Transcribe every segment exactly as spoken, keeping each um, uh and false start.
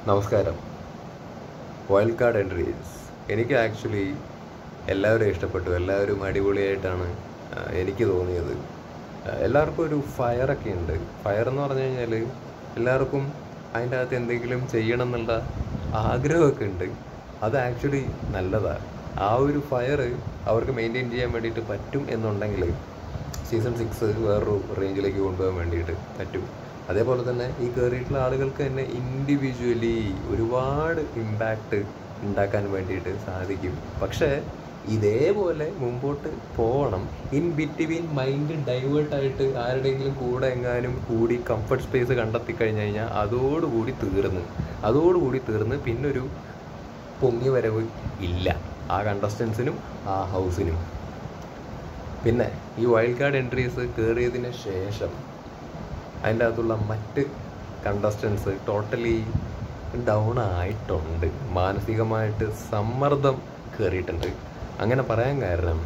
നമസ്കാരം. Wild card entries എനിക്ക് actually എല്ലാവരും ഇഷ്ടപ്പെട്ടു. എല്ലാവരും അടിപൊളിയായിട്ടാണ് എനിക്ക് തോന്നിയത്. എല്ലാവർക്കും ഒരു ഫയറൊക്കെ ഉണ്ട്. ഫയർ എന്ന് പറഞ്ഞു കഴിഞ്ഞാൽ എല്ലാവർക്കും അതിൻ്റെ അകത്ത് എന്തെങ്കിലും ചെയ്യണം എന്നുള്ള ആഗ്രഹമൊക്കെ ഉണ്ട്. അത് ആക്ച്വലി നല്ലതാണ്. ആ ഒരു ഫയർ അവർക്ക് മെയിൻറ്റെയിൻ ചെയ്യാൻ വേണ്ടിയിട്ട് പറ്റും എന്നുണ്ടെങ്കിൽ സീസൺ സിക്സ് വേറൊരു റേഞ്ചിലേക്ക് കൊണ്ടുപോകാൻ വേണ്ടിയിട്ട് പറ്റും. അതേപോലെ തന്നെ ഈ കയറിയിട്ടുള്ള ആളുകൾക്ക് തന്നെ ഇൻഡിവിജ്വലി ഒരുപാട് ഇമ്പാക്റ്റ് ഉണ്ടാക്കാൻ വേണ്ടിയിട്ട് സാധിക്കും. പക്ഷേ ഇതേപോലെ മുമ്പോട്ട് പോകണം. ഇൻ ബിറ്റ്വീൻ മൈൻഡ് ഡൈവേർട്ടായിട്ട് ആരുടെയെങ്കിലും കൂടെ എങ്ങാനും കൂടി കംഫർട്ട് സ്പേസ് കണ്ടെത്തി കഴിഞ്ഞ് കഴിഞ്ഞാൽ അതോടുകൂടി തീർന്ന് അതോടുകൂടി തീർന്ന് പിന്നൊരു പൊങ്ങി വരവ് ഇല്ല ആ കണ്ടസ്റ്റൻസിനും ആ ഹൗസിനും. പിന്നെ ഈ വൈൽഡ് കാർഡ് എൻട്രീസ് കയറിയതിന് ശേഷം അതിൻ്റെ അകത്തുള്ള മറ്റ് കണ്ടസ്റ്റൻസ് ടോട്ടലി ഡൗൺ ആയിട്ടുണ്ട്. മാനസികമായിട്ട് സമ്മർദ്ദം കയറിയിട്ടുണ്ട്. അങ്ങനെ പറയാൻ കാരണം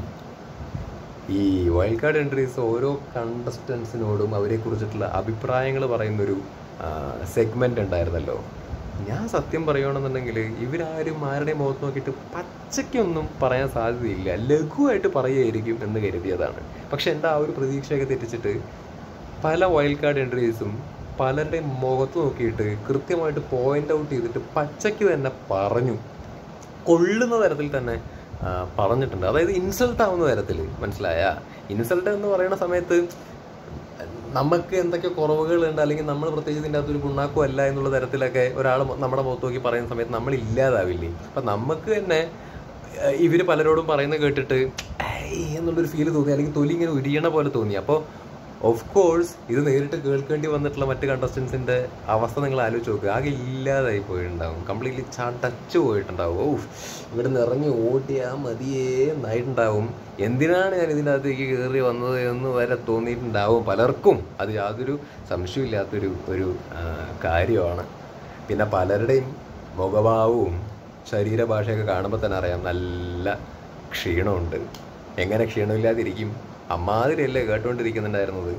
ഈ വൈൽഡ് കാർഡ് എൻട്രീസ് ഓരോ കണ്ടസ്റ്റൻസിനോടും അവരെക്കുറിച്ചിട്ടുള്ള അഭിപ്രായങ്ങൾ പറയുന്നൊരു സെഗ്മെൻ്റ് ഉണ്ടായിരുന്നല്ലോ. ഞാൻ സത്യം പറയുകയാണെന്നുണ്ടെങ്കിൽ ഇവരാരും ആരുടെയും മുഖത്ത് നോക്കിയിട്ട് പച്ചയ്ക്കൊന്നും പറയാൻ സാധ്യതയില്ല, ലഘുവായിട്ട് പറയുമായിരിക്കും എന്ന് കരുതിയതാണ്. പക്ഷെ എൻ്റെ ആ ഒരു പ്രതീക്ഷയൊക്കെ തെറ്റിച്ചിട്ട് പല വൈൽഡ് കാർഡ് എൻട്രീസും പലരുടെയും മുഖത്ത് നോക്കിയിട്ട് കൃത്യമായിട്ട് പോയിൻ്റ് ഔട്ട് ചെയ്തിട്ട് പച്ചയ്ക്ക് തന്നെ പറഞ്ഞു, കൊള്ളുന്ന തരത്തിൽ തന്നെ പറഞ്ഞിട്ടുണ്ട്. അതായത് ഇൻസൾട്ട് ആവുന്ന തരത്തിൽ. മനസ്സിലായ? ഇൻസൾട്ട് എന്ന് പറയുന്ന സമയത്ത് നമുക്ക് എന്തൊക്കെ കുറവുകളുണ്ട്, അല്ലെങ്കിൽ നമ്മൾ പ്രത്യേകിച്ച് ഇതിൻ്റെ അകത്തൊരു ഗുണാക്കും അല്ല എന്നുള്ള തരത്തിലൊക്കെ ഒരാൾ നമ്മുടെ മുഖത്ത് നോക്കി പറയുന്ന സമയത്ത് നമ്മൾ ഇല്ലാതാവില്ലേ? അപ്പം നമുക്ക് തന്നെ ഇവർ പലരോടും പറയുന്നത് കേട്ടിട്ട് ഏയ് എന്നുള്ളൊരു ഫീല് തോന്നി, അല്ലെങ്കിൽ തൊലി ഇങ്ങനെ ഉരിയണ പോലെ തോന്നി. അപ്പോൾ ഓഫ് കോഴ്സ് ഇത് നേരിട്ട് കേൾക്കേണ്ടി വന്നിട്ടുള്ള മറ്റ് കണ്ടസ്റ്റൻസിൻ്റെ അവസ്ഥ നിങ്ങൾ ആലോചിച്ച് നോക്കുക. ആകെ ഇല്ലാതായി പോയിട്ടുണ്ടാവും, കംപ്ലീറ്റ്ലി ചടച്ചു പോയിട്ടുണ്ടാവും. ഓ ഇവിടെ നിന്ന് ഇറങ്ങി ഓടിയാൽ മതിയേ എന്നായിട്ടുണ്ടാവും. എന്തിനാണ് ഞാൻ ഇതിൻ്റെ അകത്തേക്ക് കയറി വന്നത് എന്ന് വരെ തോന്നിയിട്ടുണ്ടാവും പലർക്കും. അത് യാതൊരു സംശയമില്ലാത്തൊരു ഒരു കാര്യമാണ്. പിന്നെ പലരുടെയും മുഖഭാവവും ശരീരഭാഷയൊക്കെ കാണുമ്പോൾ തന്നെ അറിയാം നല്ല ക്ഷീണമുണ്ട്. എങ്ങനെ ക്ഷീണമില്ലാതിരിക്കും? അമ്മാതിരിയല്ലേ കേട്ടുകൊണ്ടിരിക്കുന്നുണ്ടായിരുന്നത്.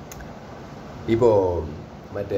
ഇപ്പോൾ മറ്റേ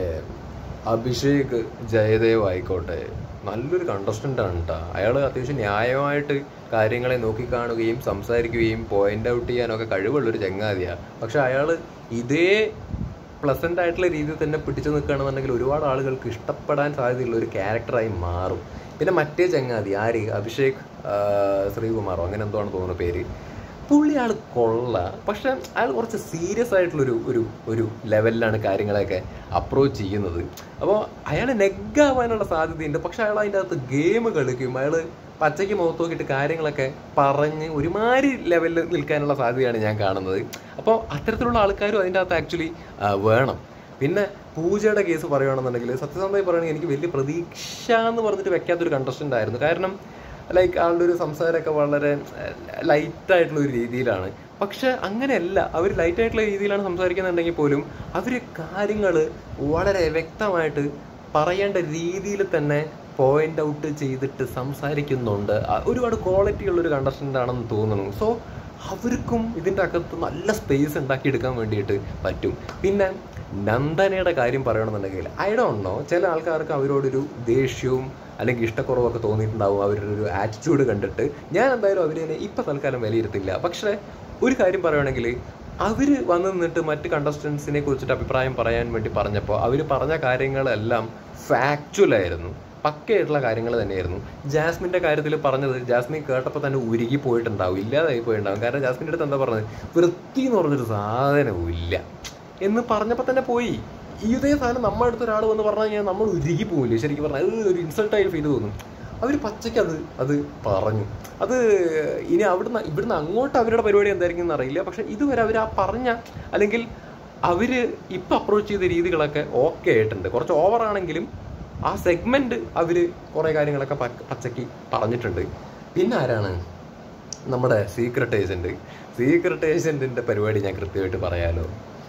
അഭിഷേക് ജയദേവ് ആയിക്കോട്ടെ, നല്ലൊരു കണ്ടസ്റ്റൻ്റാണ് കേട്ടോ. അയാൾ അത്യാവശ്യം ന്യായമായിട്ട് കാര്യങ്ങളെ നോക്കിക്കാണുകയും സംസാരിക്കുകയും പോയിൻ്റ് ഔട്ട് ചെയ്യാനൊക്കെ കഴിവുള്ളൊരു ചങ്ങാതിയാണ്. പക്ഷെ അയാൾ ഇതേ പ്ലസൻ്റ് ആയിട്ടുള്ള രീതിയിൽ തന്നെ പിടിച്ചു നിൽക്കുകയാണെന്നുണ്ടെങ്കിൽ ഒരുപാട് ആളുകൾക്ക് ഇഷ്ടപ്പെടാൻ സാധ്യതയുള്ള ഒരു ക്യാരക്ടറായി മാറും. പിന്നെ മറ്റേ ചങ്ങാതി ആര്, അഭിഷേക് ശ്രീകുമാറോ അങ്ങനെ എന്തോ ആണ് തോന്നുന്ന പേര്, പുള്ളി ആൾ കൊള്ള. പക്ഷെ അയാൾ കുറച്ച് സീരിയസ് ആയിട്ടുള്ളൊരു ഒരു ഒരു ലെവലിലാണ് കാര്യങ്ങളെയൊക്കെ അപ്രോച്ച് ചെയ്യുന്നത്. അപ്പോൾ അയാൾ നെഗ്ഗാവാനുള്ള സാധ്യതയുണ്ട്. പക്ഷെ അയാൾ അതിൻ്റെ അകത്ത് ഗെയിം കളിക്കും. അയാൾ പച്ചയ്ക്ക് മുഖത്ത് നോക്കിയിട്ട് കാര്യങ്ങളൊക്കെ പറഞ്ഞ് ഒരുമാതിരി ലെവലിൽ നിൽക്കാനുള്ള സാധ്യതയാണ് ഞാൻ കാണുന്നത്. അപ്പോൾ അത്തരത്തിലുള്ള ആൾക്കാരും അതിൻ്റെ അകത്ത് ആക്ച്വലി വേണം. പിന്നെ പൂജയുടെ കേസ് പറയുകയാണെന്നുണ്ടെങ്കിൽ സത്യസന്ധമായി പറയുകയാണെങ്കിൽ എനിക്ക് വലിയ പ്രതീക്ഷ എന്ന് പറഞ്ഞിട്ട് വെക്കാത്തൊരു കണ്ടസ്റ്റൻ്റ് ആയിരുന്നു. കാരണം ലൈക്ക് ആളുടെ ഒരു സംസാരമൊക്കെ വളരെ ലൈറ്റായിട്ടുള്ള ഒരു രീതിയിലാണ്. പക്ഷെ അങ്ങനെയല്ല, അവർ ലൈറ്റായിട്ടുള്ള രീതിയിലാണ് സംസാരിക്കുന്നുണ്ടെങ്കിൽ പോലും അവർ കാര്യങ്ങൾ വളരെ വ്യക്തമായിട്ട് പറയേണ്ട രീതിയിൽ തന്നെ പോയിൻ്റ് ഔട്ട് ചെയ്തിട്ട് സംസാരിക്കുന്നുണ്ട്. ഒരുപാട് ക്വാളിറ്റി ഉള്ളൊരു കണ്ടസ്റ്റൻ്റ് ആണെന്ന് തോന്നുന്നു. സോ അവർക്കും ഇതിൻ്റെ അകത്ത് നല്ല സ്പേസ് ഉണ്ടാക്കിയെടുക്കാൻ വേണ്ടിയിട്ട് പറ്റും. പിന്നെ നന്ദനയുടെ കാര്യം പറയണമെന്നുണ്ടെങ്കിൽ ഐ ഡോണ്ട് നോ, ചില ആൾക്കാർക്ക് അവരോടൊരു ദേഷ്യവും അല്ലെങ്കിൽ ഇഷ്ടക്കുറവൊക്കെ തോന്നിയിട്ടുണ്ടാവും അവരുടെ ഒരു ആറ്റിറ്റ്യൂഡ് കണ്ടിട്ട്. ഞാൻ എന്തായാലും അവരെ ഇപ്പം തൽക്കാലം വിലയിരുത്തില്ല. പക്ഷേ ഒരു കാര്യം പറയുകയാണെങ്കിൽ അവർ വന്ന് നിന്നിട്ട് മറ്റ് കണ്ടസ്റ്റൻസിനെ കുറിച്ചിട്ട് അഭിപ്രായം പറയാൻ വേണ്ടി പറഞ്ഞപ്പോൾ അവർ പറഞ്ഞ കാര്യങ്ങളെല്ലാം ഫാക്ച്വലായിരുന്നു, പക്കയായിട്ടുള്ള കാര്യങ്ങൾ തന്നെയായിരുന്നു. ജാസ്മിൻ്റെ കാര്യത്തിൽ പറഞ്ഞത് ജാസ്മിൻ കേട്ടപ്പോൾ തന്നെ ഉരുകി പോയിട്ടുണ്ടാവും, ഇല്ലാതായി പോയിട്ടുണ്ടാവും. കാരണം ജാസ്മിൻ്റെ അടുത്ത് എന്താ പറഞ്ഞത്, വൃത്തി എന്ന് പറഞ്ഞൊരു സാധനവും ഇല്ല എന്ന് പറഞ്ഞപ്പോൾ തന്നെ പോയി. ഇതേ സാധനം നമ്മുടെ അടുത്ത് ഒരാൾ വന്ന് പറഞ്ഞു കഴിഞ്ഞാൽ നമ്മൾ ഉരുകി പോകില്ലേ? ശരിക്കും പറഞ്ഞാൽ അത് ഒരു ഇൻസൾട്ടായി ഫീൽ തോന്നും. അവർ പച്ചയ്ക്ക് അത് അത് പറഞ്ഞു. അത് ഇനി അവിടുന്ന് ഇവിടുന്ന് അങ്ങോട്ട് അവരുടെ പരിപാടി എന്തായിരിക്കും എന്നറിയില്ല. പക്ഷെ ഇതുവരെ അവർ ആ പറഞ്ഞ അല്ലെങ്കിൽ അവർ ഇപ്പം അപ്രോച്ച് ചെയ്ത രീതികളൊക്കെ ഓക്കെ ആയിട്ടുണ്ട്. കുറച്ച് ഓവറാണെങ്കിലും ആ സെഗ്മെൻറ്റ് അവർ കുറേ കാര്യങ്ങളൊക്കെ പച്ചയ്ക്ക് പറഞ്ഞിട്ടുണ്ട്. പിന്നെ ആരാണ് നമ്മുടെ സീക്രട്ട് ഏജൻറ്റ്. സീക്രട്ട് ഏജൻറ്റിൻ്റെ പരിപാടി ഞാൻ കൃത്യമായിട്ട് പറയാലോ.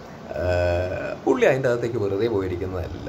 പുള്ളി അതിൻ്റെ അകത്തേക്ക് വെറുതെ പോയിരിക്കുന്നതല്ല.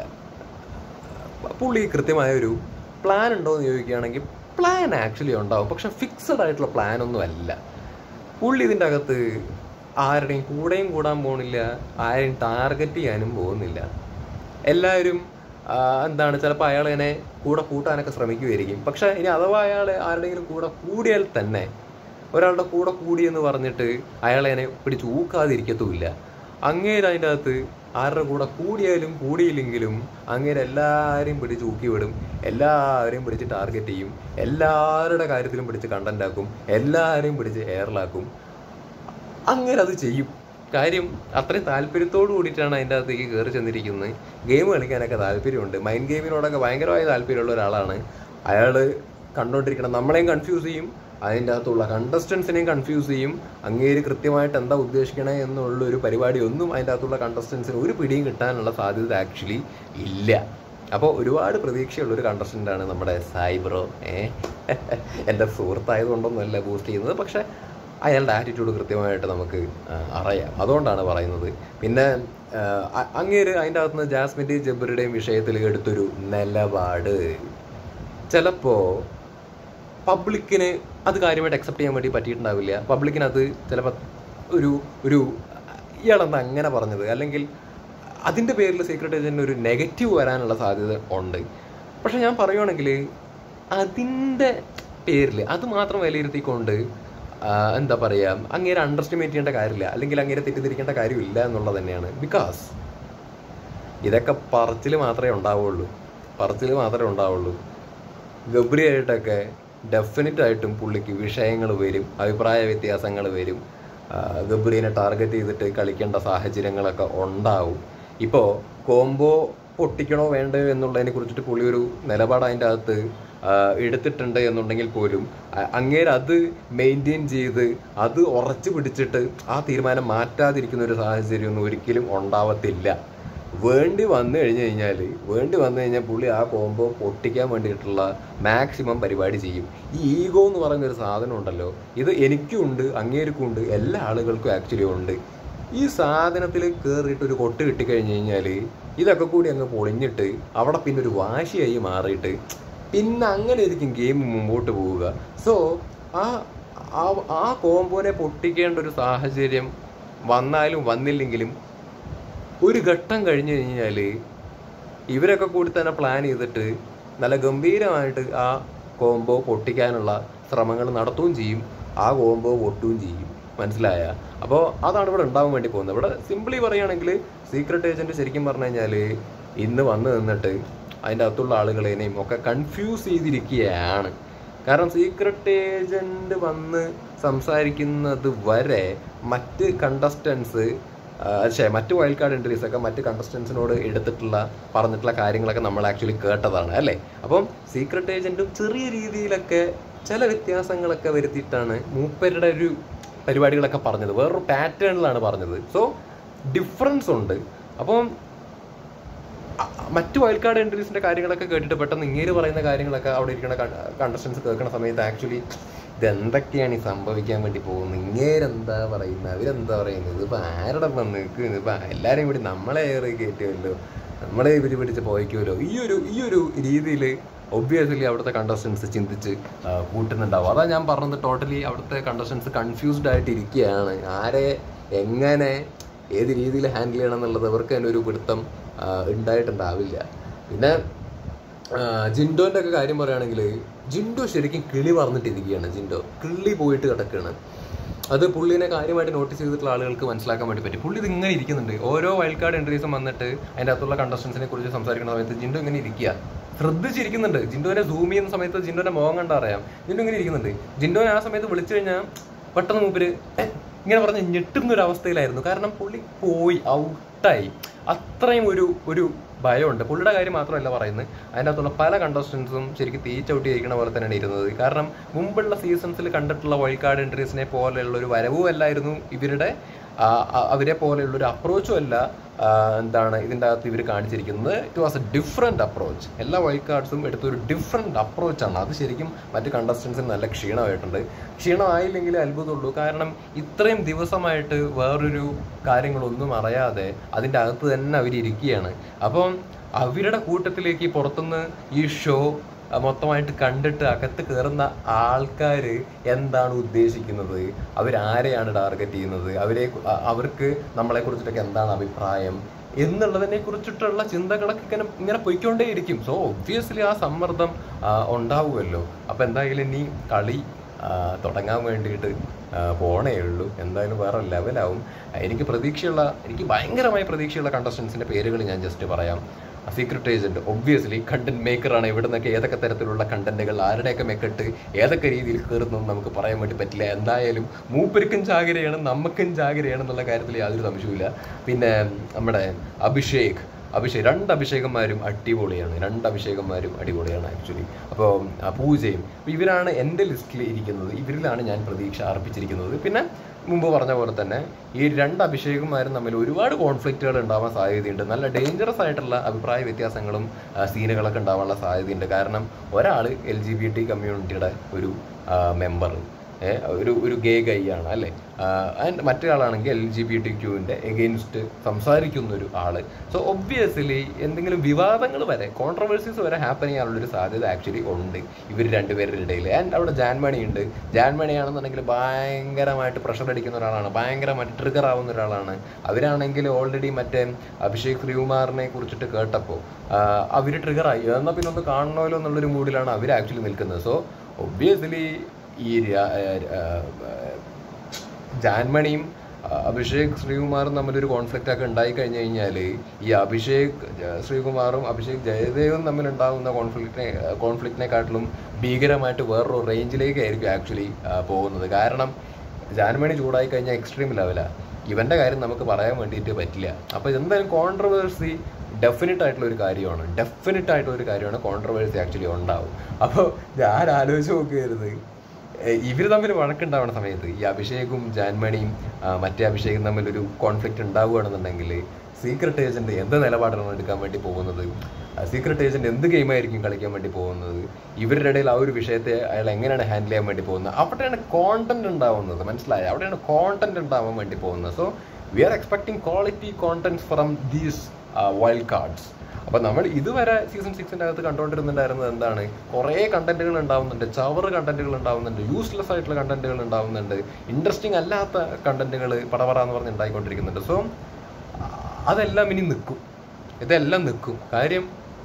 പുള്ളി കൃത്യമായൊരു പ്ലാൻ ഉണ്ടോ എന്ന് ചോദിക്കുകയാണെങ്കിൽ പ്ലാൻ ആക്ച്വലി ഉണ്ടാവും. പക്ഷെ ഫിക്സഡ് ആയിട്ടുള്ള പ്ലാനൊന്നും അല്ല. പുള്ളി ഇതിൻ്റെ അകത്ത് ആരുടെയും കൂടെയും കൂടാൻ പോകുന്നില്ല, ആരെയും ടാർഗറ്റ് ചെയ്യാനും പോകുന്നില്ല. എല്ലാവരും എന്താണ് ചിലപ്പോൾ അയാൾ ഇങ്ങനെ കൂടെ കൂട്ടാനൊക്കെ ശ്രമിക്കുമായിരിക്കും. പക്ഷേ ഇനി അഥവാ അയാൾ ആരുടെയെങ്കിലും കൂടെ കൂടിയാൽ തന്നെ ഒരാളുടെ കൂടെ കൂടിയെന്ന് പറഞ്ഞിട്ട് അയാളെ അതിനെ പിടിച്ച് ഊക്കാതിരിക്കത്തുമില്ല. അങ്ങേര് അതിൻ്റെ അകത്ത് ആരുടെ കൂടെ കൂടിയാലും കൂടിയില്ലെങ്കിലും അങ്ങേര് എല്ലാവരെയും പിടിച്ച് ഊക്കി വിടും, എല്ലാവരെയും പിടിച്ച് ടാർഗറ്റ് ചെയ്യും, എല്ലാവരുടെ കാര്യത്തിലും പിടിച്ച് കണ്ടന്റ് ആക്കും, എല്ലാവരെയും പിടിച്ച് എയറിലാക്കും. അങ്ങനെ അത് ചെയ്യും. കാര്യം അത്രയും താല്പര്യത്തോട് കൂടിയിട്ടാണ് അതിൻ്റെ അകത്തേക്ക് കയറി ചെന്നിരിക്കുന്നത്. ഗെയിം കളിക്കാനൊക്കെ താല്പര്യമുണ്ട്, മൈൻഡ് ഗെയിമിനോടൊക്കെ ഭയങ്കരമായ താല്പര്യമുള്ള ഒരാളാണ് അയാൾ. കണ്ടുകൊണ്ടിരിക്കണം, നമ്മളെയും കൺഫ്യൂസ് ചെയ്യും, അതിൻ്റെ അകത്തുള്ള കണ്ടസ്റ്റൻസിനെയും കൺഫ്യൂസ് ചെയ്യും. അങ്ങേര് കൃത്യമായിട്ട് എന്താ ഉദ്ദേശിക്കണേ എന്നുള്ളൊരു പരിപാടി ഒന്നും അതിൻ്റെ അകത്തുള്ള കണ്ടസ്റ്റൻസിന് ഒരു പിടിയും കിട്ടാനുള്ള സാധ്യത ആക്ച്വലി ഇല്ല. അപ്പോൾ ഒരുപാട് പ്രതീക്ഷയുള്ളൊരു കണ്ടസ്റ്റൻ്റാണ് നമ്മുടെ സായി ബ്രോ. ഏഹ് എൻ്റെ സുഹൃത്തായതുകൊണ്ടൊന്നുമല്ല ബൂസ്റ്റ് ചെയ്യുന്നത്, പക്ഷേ അയാളുടെ ആറ്റിറ്റ്യൂഡ് കൃത്യമായിട്ട് നമുക്ക് അറിയാം, അതുകൊണ്ടാണ് പറയുന്നത്. പിന്നെ അങ്ങേര് അതിൻ്റെ അകത്തുനിന്ന് ജാസ്മിൻ്റെയും ജബ്ബറുടെയും വിഷയത്തിൽ എടുത്തൊരു നിലപാട് ചിലപ്പോൾ പബ്ലിക്കിന് അത് കാര്യമായിട്ട് അക്സെപ്റ്റ് ചെയ്യാൻ വേണ്ടി പറ്റിയിട്ടുണ്ടാവില്ല. പബ്ലിക്കിന് അത് ചിലപ്പോൾ ഒരു ഒരു ഇയാളെന്താ അങ്ങനെ പറഞ്ഞത്, അല്ലെങ്കിൽ അതിൻ്റെ പേരിൽ സീക്രട്ട് ഏജൻറ്റിന് ഒരു നെഗറ്റീവ് വരാനുള്ള സാധ്യത ഉണ്ട്. പക്ഷെ ഞാൻ പറയുവാണെങ്കിൽ അതിൻ്റെ പേരിൽ അത് മാത്രം വിലയിരുത്തിക്കൊണ്ട് എന്താ പറയുക, അങ്ങേരെ അണ്ടർ എസ്റ്റിമേറ്റ് ചെയ്യേണ്ട കാര്യമില്ല, അല്ലെങ്കിൽ അങ്ങേരെ തെറ്റിദ്ധരിക്കേണ്ട കാര്യമില്ല എന്നുള്ളത് തന്നെയാണ്. ബിക്കോസ് ഇതൊക്കെ പറച്ചിൽ മാത്രമേ ഉണ്ടാവുള്ളൂ, പറച്ചിൽ മാത്രമേ ഉണ്ടാവുള്ളൂ. ഗബ്രിയായിട്ടൊക്കെ ഡെഫിനറ്റ് ആയിട്ടും പുള്ളിക്ക് വിഷയങ്ങൾ വരും, അഭിപ്രായ വ്യത്യാസങ്ങൾ വരും, ഗബ്രീനെ ടാർഗറ്റ് ചെയ്തിട്ട് കളിക്കേണ്ട സാഹചര്യങ്ങളൊക്കെ ഉണ്ടാവും. ഇപ്പോൾ കോംബോ പൊട്ടിക്കണോ വേണ്ടയോ എന്നുള്ളതിനെ കുറിച്ചിട്ട് പുള്ളി ഒരു നിലപാട് അതിൻ്റെ അകത്ത് എടുത്തിട്ടുണ്ട് എന്നുണ്ടെങ്കിൽ പോലും അങ്ങേര് അത് മെയിൻറ്റെയിൻ ചെയ്ത് അത് ഉറച്ചു പിടിച്ചിട്ട് ആ തീരുമാനം മാറ്റാതിരിക്കുന്ന ഒരു സാഹചര്യമൊന്നും ഒരിക്കലും ഉണ്ടാവത്തില്ല. വേണ്ടി വന്നു കഴിഞ്ഞ് കഴിഞ്ഞാൽ വേണ്ടി വന്നു കഴിഞ്ഞാൽ പുള്ളി ആ കോംബോ പൊട്ടിക്കാൻ വേണ്ടിയിട്ടുള്ള മാക്സിമം പരിപാടി ചെയ്യും. ഈ ഈഗോ എന്ന് പറയുന്ന ഒരു സാധനം ഉണ്ടല്ലോ, ഇത് എനിക്കും ഉണ്ട്, അങ്ങേർക്കും ഉണ്ട്, എല്ലാ ആളുകൾക്കും ആക്ച്വലി ഉണ്ട്. ഈ സാധനത്തിൽ കയറിയിട്ട് ഒരു കൊട്ട് കിട്ടിക്കഴിഞ്ഞ് കഴിഞ്ഞാൽ ഇതൊക്കെ കൂടി അങ്ങ് പൊളിഞ്ഞിട്ട് അവിടെ പിന്നെ ഒരു വാശിയായി മാറിയിട്ട് പിന്നെ അങ്ങനെ ആയിരിക്കും ഗെയിം മുമ്പോട്ട് പോവുക. സോ ആ ആ കോംബോനെ പൊട്ടിക്കേണ്ട ഒരു സാഹചര്യം വന്നാലും വന്നില്ലെങ്കിലും ഒരു ഘട്ടം കഴിഞ്ഞ് കഴിഞ്ഞാൽ ഇവരൊക്കെ കൂടി തന്നെ പ്ലാൻ ചെയ്തിട്ട് നല്ല ഗംഭീരമായിട്ട് ആ കോംബോ പൊട്ടിക്കാനുള്ള ശ്രമങ്ങൾ നടത്തുകയും ചെയ്യും, ആ കോംബോ പൊട്ടുകയും ചെയ്യും. മനസ്സിലായ? അപ്പോൾ അതാണ് ഇവിടെ ഉണ്ടാവാൻ വേണ്ടി പോകുന്നത്. ഇവിടെ സിംപ്ലി പറയുകയാണെങ്കിൽ സീക്രട്ട് ഏജൻറ്റ് ശരിക്കും പറഞ്ഞു കഴിഞ്ഞാൽ ഇന്ന് വന്ന് നിന്നിട്ട് അതിൻ്റെ അകത്തുള്ള ആളുകളെയും ഒക്കെ കൺഫ്യൂസ് ചെയ്തിരിക്കുകയാണ്. കാരണം സീക്രട്ട് ഏജൻറ്റ് വന്ന് സംസാരിക്കുന്നത് വരെ മറ്റ് കണ്ടസ്റ്റൻസ് പക്ഷേ മറ്റ് വൈൽഡ് കാർഡ് എൻട്രീസൊക്കെ മറ്റ് കണ്ടസ്റ്റൻസിനോട് എടുത്തിട്ടുള്ള പറഞ്ഞിട്ടുള്ള കാര്യങ്ങളൊക്കെ നമ്മൾ ആക്ച്വലി കേട്ടതാണ് അല്ലേ. അപ്പം സീക്രട്ട് ഏജൻറ്റും ചെറിയ രീതിയിലൊക്കെ ചില വ്യത്യാസങ്ങളൊക്കെ വരുത്തിയിട്ടാണ് മൂപ്പരുടെ ഒരു പരിപാടികളൊക്കെ പറഞ്ഞത്, വേറൊരു പാറ്റേണിലാണ് പറഞ്ഞത്. സോ ഡിഫറൻസ് ഉണ്ട്. അപ്പം മറ്റ് വൈൽഡ് കാർഡ് എൻട്രീസിൻ്റെ കാര്യങ്ങളൊക്കെ കേട്ടിട്ട് പെട്ടെന്ന് ഇങ്ങേര് പറയുന്ന കാര്യങ്ങളൊക്കെ അവിടെ ഇരിക്കുന്ന കണ്ടസ്റ്റൻസ് കേൾക്കുന്ന സമയത്ത് ആക്ച്വലി ഇതെന്തൊക്കെയാണ് ഈ സംഭവിക്കാൻ വേണ്ടി പോകുന്നത്, ഇങ്ങേരെന്താ പറയുന്നത്, അവരെന്താ പറയുന്നത്, ഇതിപ്പോൾ ആരുടെ നിൽക്കുന്നത്, ഇപ്പം എല്ലാവരെയും കൂടി നമ്മളെ ഏറി കയറ്റുമല്ലോ, നമ്മളെ ഇവർ പിടിച്ച് പോയിക്കുമല്ലോ, ഈ ഒരു ഈ ഒരു രീതിയിൽ ഒബ്വിയസ്ലി അവിടുത്തെ കണ്ടസ്റ്റൻസ് ചിന്തിച്ച് കൂട്ടുന്നുണ്ടാവും. അതാണ് ഞാൻ പറഞ്ഞത്, ടോട്ടലി അവിടുത്തെ കണ്ടസ്റ്റൻസ് കൺഫ്യൂസ്ഡ് ആയിട്ടിരിക്കുകയാണ്. ആരെ എങ്ങനെ ഏത് രീതിയിൽ ഹാൻഡിൽ ചെയ്യണം എന്നുള്ളത് അവർക്ക് തന്നെ ഒരു പിടുത്തം ഉണ്ടായിട്ടുണ്ടാവില്ല. പിന്നെ ജിൻഡോൻ്റെ ഒക്കെ കാര്യം പറയുകയാണെങ്കിൽ ജിൻഡോ ശരിക്കും കിളി പറഞ്ഞിട്ടിരിക്കുകയാണ്. ജിൻഡോ കിളി പോയിട്ട് കിടക്കുകയാണ്. അത് പുള്ളിനെ കാര്യമായിട്ട് നോട്ടീസ് ചെയ്തിട്ടുള്ള ആളുകൾക്ക് മനസ്സിലാക്കാൻ വേണ്ടി പറ്റും. പുള്ളി ഇത് ഇങ്ങനെ ഇരിക്കുന്നുണ്ട്. ഓരോ വൈൽഡ് കാർഡ് എൻട്രീസും വന്നിട്ട് അതിൻ്റെ അകത്തുള്ള കണ്ടസ്റ്റൻസിനെ കുറിച്ച് സംസാരിക്കുന്ന സമയത്ത് ജിൻഡോ ഇങ്ങനെ ഇരിക്കുക, ശ്രദ്ധിച്ചിരിക്കുന്നുണ്ട്. ജിൻഡോനെ സൂം ചെയ്യുന്ന സമയത്ത് ജിൻഡോനെ മുഖം കണ്ടാൽ അറിയാം ജിൻഡോ ഇങ്ങനെ ഇരിക്കുന്നുണ്ട്. ജിൻഡോനെ ആ സമയത്ത് വിളിച്ചു കഴിഞ്ഞാൽ പെട്ടെന്ന് മൂപ്പര് ഇങ്ങനെ പറഞ്ഞ് ഞെട്ടുന്നൊരവസ്ഥയിലായിരുന്നു. കാരണം പുള്ളി പോയി, ഔട്ടായി. അത്രയും ഒരു ഒരു ഭയമുണ്ട്. പുള്ളിയുടെ കാര്യം മാത്രമല്ല പറയുന്നത്, അതിൻ്റെ അകത്തുള്ള പല കണ്ടസ്റ്റൻസും ശരിക്കും തീച്ചവിട്ടി ജയിക്കണ പോലെ തന്നെയാണ് ഇരുന്നത്. കാരണം മുമ്പുള്ള സീസൺസിൽ കണ്ടിട്ടുള്ള വൈൽഡ് കാർഡ് എൻട്രീസിനെ പോലെയുള്ള ഒരു വരവും അല്ലായിരുന്നു ഇവരുടെ, അവരെ പോലെയുള്ളൊരു അപ്രോച്ചും അല്ല എന്താണ് ഇതിൻ്റെ അകത്ത് ഇവർ കാണിച്ചിരിക്കുന്നത്. It was a different approach. എല്ലാ വൈൽഡ് കാർഡ്സും എടുത്തൊരു ഡിഫറെൻറ്റ് അപ്രോച്ചാണ്. അത് ശരിക്കും മറ്റ് കണ്ടസ്റ്റൻസിന് നല്ല ക്ഷീണമായിട്ടുണ്ട്. ക്ഷീണമായില്ലെങ്കിൽ അത്ഭുതമുള്ളൂ. കാരണം ഇത്രയും ദിവസമായിട്ട് വേറൊരു കാര്യങ്ങളൊന്നും അറിയാതെ അതിൻ്റെ അകത്ത് തന്നെ അവരിയ്ക്കുകയാണ്. അപ്പം അവരുടെ കൂട്ടത്തിലേക്ക് പുറത്തുനിന്ന് ഈ ഷോ മൊത്തമായിട്ട് കണ്ടിട്ട് അകത്ത് കയറുന്ന ആൾക്കാർ എന്താണ് ഉദ്ദേശിക്കുന്നത്, അവരാരെയാണ് ടാർഗറ്റ് ചെയ്യുന്നത്, അവരെ അവർക്ക് നമ്മളെക്കുറിച്ചിട്ടൊക്കെ എന്താണ് അഭിപ്രായം, എന്നുള്ളതിനെ കുറിച്ചിട്ടുള്ള ചിന്തകളൊക്കെ ഇങ്ങനെ ഇങ്ങനെ പൊയ്ക്കൊണ്ടേയിരിക്കും. സോ ഒബ്വിയസ്ലി ആ സമ്മർദ്ദം ഉണ്ടാവുമല്ലോ. അപ്പം എന്തായാലും ഇനി കളി തുടങ്ങാൻ വേണ്ടിയിട്ട് പോണേ ഉള്ളൂ. എന്തായാലും വേറെ ലെവലാവും. എനിക്ക് പ്രതീക്ഷയുള്ള എനിക്ക് ഭയങ്കരമായ പ്രതീക്ഷയുള്ള കണ്ടസ്റ്റൻസിൻ്റെ പേരുകൾ ഞാൻ ജസ്റ്റ് പറയാം. സീക്രട്ട് ഏജൻറ്റ് ഒബ്വിയസ്ലി കണ്ടന്റ് മേക്കറാണ്. ഇവിടെ നിന്നൊക്കെ ഏതൊക്കെ തരത്തിലുള്ള കണ്ടന്റുകൾ ആരുടെയൊക്കെ മെക്കിട്ട് ഏതൊക്കെ രീതിയിൽ കയറുന്നതെന്ന് നമുക്ക് പറയാൻ വേണ്ടി പറ്റില്ല. എന്തായാലും മൂപ്പർക്കും ജാഗ്രതയാണ്, നമുക്കും ജാഗ്രതയാണ് എന്നുള്ള കാര്യത്തിൽ യാതൊരു സംശയമില്ല. പിന്നെ നമ്മുടെ അഭിഷേക് അഭിഷേക് രണ്ട് അഭിഷേകന്മാരും അടിപൊളിയാണ്. രണ്ട് അഭിഷേകന്മാരും അടിപൊളിയാണ് ആക്ച്വലി. അപ്പോൾ പൂജയും ഇവരാണ് എൻ്റെ ലിസ്റ്റിൽ ഇരിക്കുന്നത്. ഇവരിലാണ് ഞാൻ പ്രതീക്ഷ അർപ്പിച്ചിരിക്കുന്നത്. പിന്നെ മുമ്പ് പറഞ്ഞ പോലെ തന്നെ ഈ രണ്ട് അഭിഷേകന്മാരും തമ്മിൽ ഒരുപാട് കോൺഫ്ലിക്റ്റുകൾ ഉണ്ടാവാൻ സാധ്യതയുണ്ട്. നല്ല ഡേഞ്ചറസ് ആയിട്ടുള്ള അഭിപ്രായ വ്യത്യാസങ്ങളും സീനുകളൊക്കെ ഉണ്ടാവാനുള്ള സാധ്യതയുണ്ട്. കാരണം ഒരാൾ എൽ ജി ബി ടി കമ്മ്യൂണിറ്റിയുടെ ഒരു മെമ്പർ, ഒരു ഒരു ഗേ ഗൈ ആണ് അല്ലേ, ആൻഡ് മറ്റൊരാളാണെങ്കിൽ എൽ ജി ബി ടി ക്യൂവിൻ്റെ എഗെയിൻസ്റ്റ് സംസാരിക്കുന്ന ഒരു ആള്. സോ ഒബ്വിയസ്ലി എന്തെങ്കിലും വിവാദങ്ങൾ വരെ കോൺട്രവേഴ്സീസ് വരെ ഹാപ്പൻ ചെയ്യാനുള്ളൊരു സാധ്യത ആക്ച്വലി ഉണ്ട് ഇവർ രണ്ടുപേരുടെ ഇടയിൽ. ആൻഡ് അവിടെ ജാൻമണി ഉണ്ട്. ജാൻമണി ആണെന്നുണ്ടെങ്കിൽ ഭയങ്കരമായിട്ട് പ്രഷർ അടിക്കുന്ന ഒരാളാണ്, ഭയങ്കരമായിട്ട് ട്രിഗർ ആവുന്ന ഒരാളാണ്. അവരാണെങ്കിൽ ഓൾറെഡി മറ്റേ അഭിഷേക് ശ്രീകുമാറിനെ കുറിച്ചിട്ട് കേട്ടപ്പോൾ അവർ ട്രിഗറായി, എന്നാൽ പിന്നെ ഒന്ന് കാണണമല്ലോ എന്നുള്ളൊരു മൂഡിലാണ് അവർ ആക്ച്വലി നിൽക്കുന്നത്. സോ ഒബ്വിയസ്ലി ഈ ജാൻമണിയും അഭിഷേക് ശ്രീകുമാറും തമ്മിലൊരു കോൺഫ്ലിക്റ്റ് ഒക്കെ ഉണ്ടായി കഴിഞ്ഞു കഴിഞ്ഞാൽ ഈ അഭിഷേക് ശ്രീകുമാറും അഭിഷേക് ജയദേവും തമ്മിലുണ്ടാകുന്ന കോൺഫ്ലിക്റ്റിനെ കോൺഫ്ലിക്റ്റിനെക്കാട്ടിലും ഭീകരമായിട്ട് വേറൊരു റേഞ്ചിലേക്കായിരിക്കും ആക്ച്വലി പോകുന്നത്. കാരണം ജാൻമണി ചൂടായി കഴിഞ്ഞാൽ എക്സ്ട്രീം ലെവലാണ്. ഇവൻ്റെ കാര്യം നമുക്ക് പറയാൻ വേണ്ടിയിട്ട് പറ്റില്ല. അപ്പോൾ എന്തായാലും കോൺട്രവേഴ്സി ഡെഫിനറ്റ് ആയിട്ടുള്ള ഒരു കാര്യമാണ് ഡെഫിനറ്റ് ആയിട്ടുള്ള ഒരു കാര്യമാണ് കോൺട്രവേഴ്സി ആക്ച്വലി ഉണ്ടാവും. അപ്പോൾ ഞാൻ ആലോചിച്ച് നോക്കരുത്, ഇവർ തമ്മിൽ വഴക്കുണ്ടാവുന്ന സമയത്ത് ഈ അഭിഷേകും ജാൻമണിയും മറ്റേ അഭിഷേകും തമ്മിലൊരു കോൺഫ്ലിക്റ്റ് ഉണ്ടാവുകയാണെന്നുണ്ടെങ്കിൽ സീക്രട്ട് ഏജൻറ്റ് എന്ത് നിലപാടാണ് എടുക്കാൻ വേണ്ടി പോകുന്നത്, സീക്രട്ട് ഏജൻറ്റ് എന്ത് ഗെയിമായിരിക്കും കളിക്കാൻ വേണ്ടി പോകുന്നത്, ഇവരുടെ ഇടയിൽ ആ ഒരു വിഷയത്തെ അയാൾ എങ്ങനെയാണ് ഹാൻഡിൽ ചെയ്യാൻ വേണ്ടി പോകുന്നത്, അവിടെയാണ് കോണ്ടന്റ് ഉണ്ടാവുന്നത്. മനസ്സിലായോ? അവിടെയാണ് കോണ്ടന്റ് ഉണ്ടാവാൻ വേണ്ടി പോകുന്നത്. So we are expecting quality content from these wild cards. അപ്പോൾ നമ്മൾ ഇതുവരെ സീസൺ സിക്സിൻ്റെ അകത്ത് കണ്ടുകൊണ്ടിരുന്നുണ്ടായിരുന്നത് എന്താണ്? കുറേ കണ്ടന്റുകൾ ഉണ്ടാവുന്നുണ്ട്, ചവറ് കണ്ടന്റുകൾ ഉണ്ടാവുന്നുണ്ട്, യൂസ്ലെസ് ആയിട്ടുള്ള കണ്ടന്റുകൾ ഉണ്ടാവുന്നുണ്ട്, ഇൻട്രസ്റ്റിംഗ് അല്ലാത്ത കണ്ടന്റുകൾ പടപറ എന്ന് പറഞ്ഞ് ഉണ്ടായിക്കൊണ്ടിരിക്കുന്നുണ്ട്. സോ അതെല്ലാം ഇനി നിൽക്കും, ഇതെല്ലാം നിൽക്കും. കാര്യം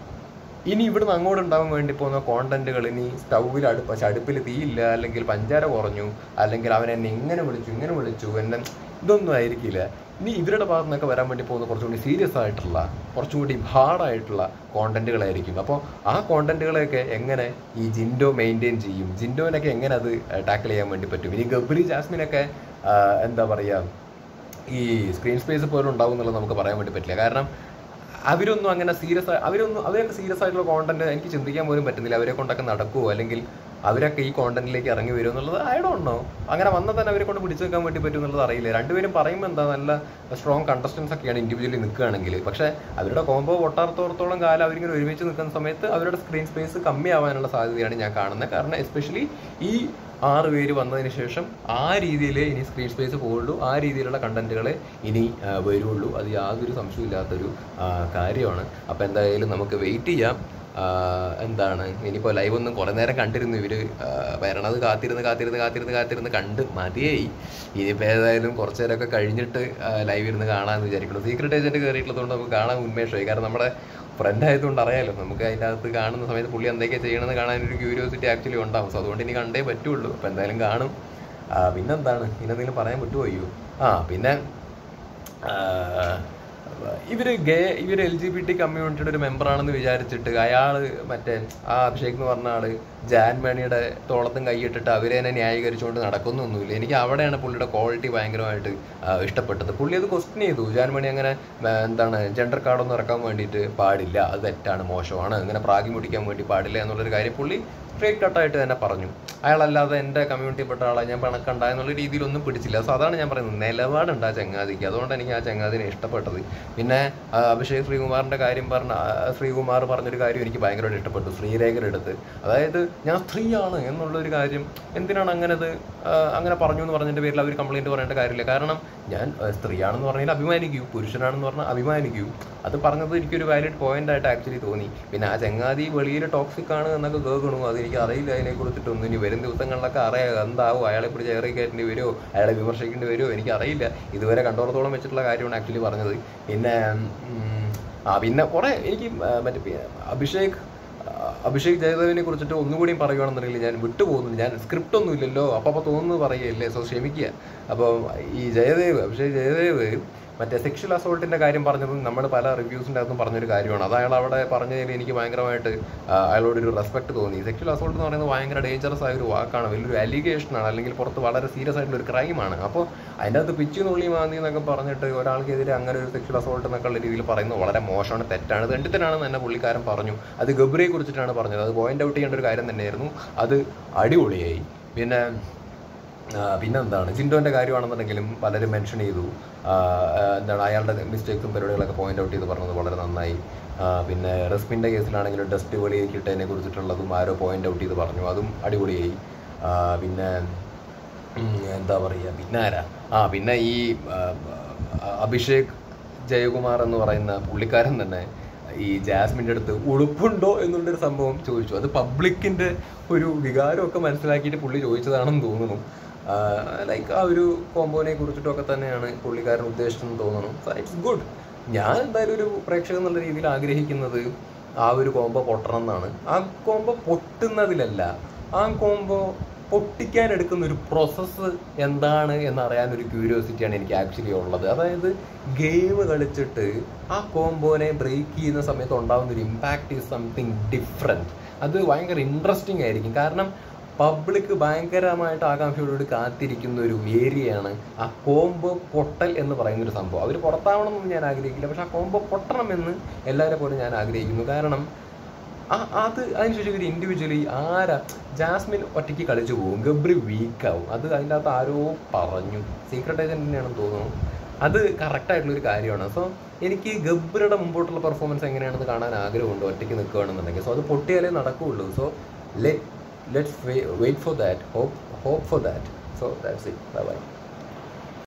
ഇനി ഇവിടുന്ന് അങ്ങോട്ട് ഉണ്ടാവാൻ വേണ്ടി പോകുന്ന കോണ്ടന്റുകൾ ഇനി സ്റ്റൗവിൽ അടുപ്പ് അടുപ്പിൽ തീയില്ല, അല്ലെങ്കിൽ പഞ്ചാര കുറഞ്ഞു, അല്ലെങ്കിൽ അവൻ എന്നെ ഇങ്ങനെ വിളിച്ചു ഇങ്ങനെ വിളിച്ചു എന്നെ, ഇതൊന്നും ആയിരിക്കില്ല. ഇനി ഇവരുടെ ഭാഗത്തു നിന്നൊക്കെ വരാൻ വേണ്ടി പോകുന്ന കുറച്ചുകൂടി സീരിയസ് ആയിട്ടുള്ള കുറച്ചും കൂടി ഹാർഡായിട്ടുള്ള കോണ്ടന്റുകളായിരിക്കും. അപ്പോൾ ആ കോണ്ടന്റുകളെയൊക്കെ എങ്ങനെ ഈ ജിൻഡോ മെയിൻറ്റെയിൻ ചെയ്യും, ജിൻഡോനൊക്കെ എങ്ങനെ അത് ടാക്കിൾ ചെയ്യാൻ വേണ്ടി പറ്റും. ഇനി ഗബ്രി ജാസ്മിനൊക്കെ എന്താ പറയുക ഈ സ്ക്രീൻ സ്പേസ് പോലും ഉണ്ടാവും എന്നുള്ളത് നമുക്ക് പറയാൻ വേണ്ടി പറ്റില്ല. കാരണം അവരൊന്നും അങ്ങനെ സീരിയസ് അവരൊന്നും അവരൊക്കെ സീരിയസ് ആയിട്ടുള്ള കോണ്ടന്റ് എനിക്ക് ചിന്തിക്കാൻ പോലും പറ്റുന്നില്ല. അവരെ കൊണ്ടൊക്കെ നടക്കുമോ, അല്ലെങ്കിൽ അവരൊക്കെ ഈ കോണ്ടന്റിലേക്ക് ഇറങ്ങി വരും എന്നുള്ളത് ഐ ഡോണ്ട് നോ. അങ്ങനെ വന്നാൽ തന്നെ അവരെ കൊണ്ട് പിടിച്ചു വെക്കാൻ വേണ്ടി പറ്റും എന്നുള്ളത് അറിയില്ല. രണ്ടുപേരും പറയുമ്പോൾ എന്താ നല്ല സ്ട്രോങ് കണ്ടസ്റ്റൻസ് ഒക്കെയാണ് ഇൻഡിവിജ്വലി നിൽക്കുകയാണെങ്കിൽ. പക്ഷേ അവരുടെ കോംബോ പൊട്ടാർത്തോളത്തോളം കാലം അവരിങ്ങനെ ഒരുമിച്ച് നിൽക്കുന്ന സമയത്ത് അവരുടെ സ്ക്രീൻ സ്പേസ് കമ്മിയാവാനുള്ള സാധ്യതയാണ് ഞാൻ കാണുന്നത്. കാരണം എസ്പെഷ്യലി ഈ ആറ് പേര് വന്നതിന് ശേഷം ആ രീതിയിൽ ഇനി സ്ക്രീൻ സ്പേസ് പോകുള്ളൂ, ആ രീതിയിലുള്ള കണ്ടന്റുകളെ ഇനി വരുള്ളൂ. അത് യാതൊരു സംശയമില്ലാത്തൊരു കാര്യമാണ്. അപ്പോൾ എന്തായാലും നമുക്ക് വെയിറ്റ് ചെയ്യാം. എന്താണ് ഇനിയിപ്പോൾ ലൈവ് ഒന്നും കുറേ നേരം കണ്ടിരുന്നു ഇവർ വരണത്, കാത്തിരുന്ന് കാത്തിരുന്ന് കാത്തിരുന്ന് കാത്തിരുന്ന് കണ്ട് മതിയായി. ഇനിയിപ്പോൾ ഏതായാലും കുറച്ച് നേരമൊക്കെ കഴിഞ്ഞിട്ട് ലൈവ് ഇരുന്ന് കാണാമെന്ന് വിചാരിക്കണം. സീക്രട്ട് ഏജൻറ്റ് കയറിയിട്ടുള്ളതുകൊണ്ട് നമുക്ക് കാണാൻ ഉന്മേഷമായി. കാരണം നമ്മുടെ ഫ്രണ്ട് ആയതുകൊണ്ട് അറിയാമല്ലോ, നമുക്ക് അതിൻ്റെ അകത്ത് കാണുന്ന സമയത്ത് പുള്ളി എന്തൊക്കെയാണ് ചെയ്യണമെന്ന് കാണാനൊരു ക്യൂരിയോസിറ്റി ആക്ച്വലി ഉണ്ടാവും. സോ അതുകൊണ്ട് ഇനി കണ്ടേ പറ്റുള്ളൂ. അപ്പോൾ എന്തായാലും കാണും. പിന്നെന്താണ് ഇനെന്തെങ്കിലും പറയാൻ പറ്റുമോ? ആ പിന്നെ ഇവർ ഗേ ഇവർ എൽ ജി ബി ടി കമ്മ്യൂണിറ്റിയുടെ ഒരു മെമ്പറാണെന്ന് വിചാരിച്ചിട്ട് അയാൾ മറ്റേ ആ അഭിഷേക് എന്ന് പറഞ്ഞ ആൾ ജാൻമണിയുടെ തോളത്തും കൈയിട്ടിട്ട് അവരെ തന്നെ ന്യായീകരിച്ചുകൊണ്ട് നടക്കുന്നൊന്നുമില്ല. എനിക്ക് അവിടെയാണ് പുള്ളിയുടെ ക്വാളിറ്റി ഭയങ്കരമായിട്ട് ഇഷ്ടപ്പെട്ടത്. പുള്ളി അത് ക്വസ്റ്റ്യൻ ചെയ്തു. ജാൻമണി അങ്ങനെ എന്താണ് ജെൻഡർ കാർഡൊന്നും ഇറക്കാൻ വേണ്ടിയിട്ട് പാടില്ല, അത് തെറ്റാണ്, മോശമാണ്, അങ്ങനെ പ്രാഗി മുടിക്കാൻ വേണ്ടി പാടില്ല എന്നുള്ളൊരു കാര്യം പുള്ളി സ്ട്രേറ്റ് കട്ടായിട്ട് തന്നെ പറഞ്ഞു. അയാളല്ലാതെ എൻ്റെ കമ്മ്യൂണിറ്റിപ്പെട്ട ആളെ ഞാൻ പണക്കണ്ട എന്നുള്ള രീതിയിലൊന്നും പിടിച്ചില്ല. സോ അതാണ് ഞാൻ പറയുന്നത്, നിലപാടുണ്ട് ആ ചങ്ങാതിക്ക്. അതുകൊണ്ട് എനിക്ക് ആ ചങ്ങാതിനെ ഇഷ്ടപ്പെട്ടത്. പിന്നെ അഭിഷേക് ശ്രീകുമാറിൻ്റെ കാര്യം പറഞ്ഞ ശ്രീകുമാർ പറഞ്ഞൊരു കാര്യം എനിക്ക് ഭയങ്കരമായിട്ട് ഇഷ്ടപ്പെട്ടു. ശ്രീരേഖയുടെ അടുത്ത്, അതായത് ഞാൻ സ്ത്രീയാണ് എന്നുള്ളൊരു കാര്യം എന്തിനാണ് അങ്ങനത് അങ്ങനെ പറഞ്ഞു എന്ന് പറഞ്ഞതിൻ്റെ പേരിൽ അവർ കംപ്ലയിൻറ്റ് പറയേണ്ട കാര്യമില്ല. കാരണം ഞാൻ സ്ത്രീയാണെന്ന് പറഞ്ഞാൽ അഭിമാനിക്കൂ, പുരുഷനാണെന്ന് പറഞ്ഞാൽ അഭിമാനിക്കൂ. അത് പറഞ്ഞത് എനിക്കൊരു വാലിഡ് പോയിന്റ് ആയിട്ട് ആക്ച്വലി തോന്നി. പിന്നെ ആ ചങ്ങാതി വെളിയിൽ ടോക്സിക് ആണ് എന്നൊക്കെ കേൾക്കണു, അത് എനിക്ക് അറിയില്ല അതിനെക്കുറിച്ചിട്ടൊന്നും. ഇനി വരും ദിവസങ്ങളിലൊക്കെ അറിയാം എന്താവും, അയാളെ പിടിച്ച് ഏറി കയറ്റേണ്ടി വരുമോ, അയാളെ വിമർശിക്കേണ്ടി വരുമോ എനിക്കറിയില്ല. ഇതുവരെ കണ്ടോളത്തോളം വെച്ചിട്ടുള്ള കാര്യമാണ് ആക്ച്വലി പറഞ്ഞത്. പിന്നെ ആ പിന്നെ കുറേ എനിക്ക് മറ്റേ അഭിഷേക് അഭിഷേക് ജയദേവിനെ കുറിച്ചിട്ട് ഒന്നുകൂടിയും പറയുകയാണെന്നുണ്ടെങ്കിൽ ഞാൻ വിട്ടുപോകുന്നു. ഞാൻ സ്ക്രിപ്റ്റ് ഒന്നും ഇല്ലല്ലോ, അപ്പോൾ അപ്പോൾ തോന്നുന്നത് പറയുകയല്ലേ, സോ ക്ഷമിക്കുക. അപ്പോൾ ഈ ജയദേവ് അഭിഷേക് ജയദേവ് മറ്റേ സെക്ഷൽ അസോൾട്ടിൻ്റെ കാര്യം പറഞ്ഞതും നമ്മൾ പല റിവ്യൂസിൻ്റെ അകത്തും പറഞ്ഞൊരു കാര്യമാണ്. അത് അയാൾ അവിടെ പറഞ്ഞതിൽ എനിക്ക് ഭയങ്കരമായിട്ട് അയാളോടൊരു റെസ്പെക്ട് തോന്നി. സെക്ഷൽ അസോൾട്ട് എന്ന് പറയുന്നത് ഭയങ്കര ഡേഞ്ചറസ് ആയ ഒരു വാക്കാണ്, വലിയൊരു അലിഗേഷനാണ്, അല്ലെങ്കിൽ പുറത്ത് വളരെ സീരിയസ് ആയിട്ടുള്ള ഒരു ക്രൈമാണ്. അപ്പോൾ അതിൻ്റെ അകത്ത് പിച്ചു നുള്ളി മാന്തി എന്നൊക്കെ പറഞ്ഞിട്ട് ഒരാൾക്കെതിരെ അങ്ങനെ ഒരു സെക്ഷൽ അസോൾട്ട് എന്നൊക്കെയുള്ള രീതിയിൽ പറയുന്നത് വളരെ മോശമാണ്, തെറ്റാണ്, തെണ്ടിത്തനാണെന്ന് തന്നെ പുള്ളിക്കാരൻ പറഞ്ഞു. അത് ഗബ്രിയെ കുറിച്ചിട്ടാണ് പറഞ്ഞത്. അത് പോയിന്റ് ഔട്ട് ചെയ്യേണ്ട ഒരു കാര്യം തന്നെയായിരുന്നു. അത് അടിപൊളിയായി. പിന്നെ പിന്നെന്താണ് ജിൻഡോൻ്റെ കാര്യമാണെന്നുണ്ടെങ്കിലും പലരും മെൻഷൻ ചെയ്തു. എന്താണ് അയാളുടെ മിസ്റ്റേക്സും പരിപാടികളൊക്കെ പോയിന്റ് ഔട്ട് ചെയ്ത് പറഞ്ഞത് വളരെ നന്നായി. പിന്നെ റെസ്മിൻ്റെ കേസിലാണെങ്കിലും ടെസ്റ്റ് വെളിയിട്ടതിനെ കുറിച്ചിട്ടുള്ളതും ആരോ പോയിന്റ് ഔട്ട് ചെയ്ത് പറഞ്ഞു, അതും അടിപൊളിയായി. പിന്നെ എന്താ പറയുക, പിന്നെ ആരാ ആ പിന്നെ ഈ അഭിഷേക് ജയകുമാർ എന്ന് പറയുന്ന പുള്ളിക്കാരൻ തന്നെ ഈ ജാസ്മിൻ്റെ അടുത്ത് ഉളുപ്പുണ്ടോ എന്നുള്ളൊരു സംഭവം ചോദിച്ചു. അത് പബ്ലിക്കിൻ്റെ ഒരു വികാരമൊക്കെ മനസ്സിലാക്കിയിട്ട് പുള്ളി ചോദിച്ചതാണെന്ന് തോന്നുന്നു. ലൈക്ക് ആ ഒരു കോമ്പോനെ കുറിച്ചിട്ടൊക്കെ തന്നെയാണ് പുള്ളിക്കാരൻ ഉദ്ദേശിച്ചെന്ന് തോന്നുന്നു. So it's good. ഞാൻ എന്തായാലും ഒരു പ്രേക്ഷകൻ എന്നുള്ള രീതിയിൽ ആഗ്രഹിക്കുന്നത് ആ ഒരു കോംബോ പൊട്ടണം എന്നാണ്. ആ കോംബോ പൊട്ടുന്നതിലല്ല, ആ കോംബോ പൊട്ടിക്കാൻ എടുക്കുന്ന ഒരു പ്രോസസ്സ് എന്താണ് എന്നറിയാനൊരു ക്യൂരിയോസിറ്റിയാണ് എനിക്ക് ആക്ച്വലി ഉള്ളത്. അതായത് ഗെയിം കളിച്ചിട്ട് ആ കോംബോനെ ബ്രേക്ക് ചെയ്യുന്ന സമയത്ത് ഉണ്ടാകുന്ന ഒരു ഇമ്പാക്റ്റ് ഈസ് സംതിങ് ഡിഫറെൻറ്റ്. അത് ഭയങ്കര ഇൻട്രസ്റ്റിംഗ് ആയിരിക്കും. കാരണം പബ്ലിക് ഭയങ്കരമായിട്ട് ആകാംക്ഷയോടുകൂടി കാത്തിരിക്കുന്ന ഒരു ഏരിയയാണ് ആ കോംബോ പൊട്ടൽ എന്ന് പറയുന്നൊരു സംഭവം. അവർ പുറത്താവണമെന്നൊന്നും ഞാൻ ആഗ്രഹിക്കില്ല, പക്ഷെ ആ കോംബോ പൊട്ടണമെന്ന് എല്ലാവരെ പോലും ഞാൻ ആഗ്രഹിക്കുന്നു. കാരണം ആ അത് അതിനുശേഷം ഒരു ഇൻഡിവിജ്വലി ആരാ ജാസ്മിൻ ഒറ്റയ്ക്ക് കളിച്ചു പോകും, ഗബ്രി വീക്കാവും. അത് അതിൻ്റെ അകത്ത് ആരോ പറഞ്ഞു, സീക്രട്ട് ഏജൻറ് തന്നെയാണെന്ന് തോന്നുന്നു. അത് കറക്റ്റായിട്ടുള്ളൊരു കാര്യമാണ്. സോ എനിക്ക് ഗബ്രിയുടെ മുമ്പോട്ടുള്ള പെർഫോമൻസ് എങ്ങനെയാണെന്ന് കാണാൻ ആഗ്രഹമുണ്ട് ഒറ്റയ്ക്ക് നിൽക്കുകയാണെന്നുണ്ടെങ്കിൽ. സോ അത് പൊട്ടിയാലേ നടക്കുകയുള്ളൂ. So let let's wait, wait for that, hope hope for that. So that's it. Bye bye.